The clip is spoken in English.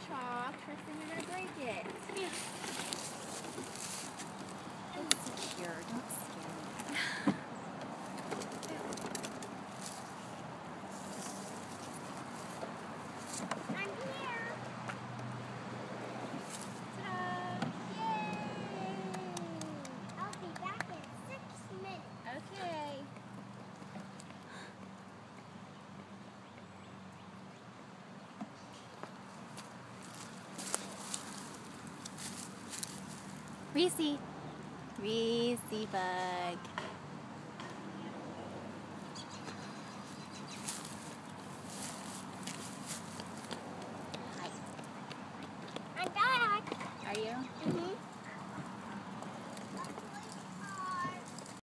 chalk. First thing you're going to break it. It's secure. Don't scare me. I'm here. Ta-da! Yay! I'll be back in 6 minutes. Okay. Reese bug.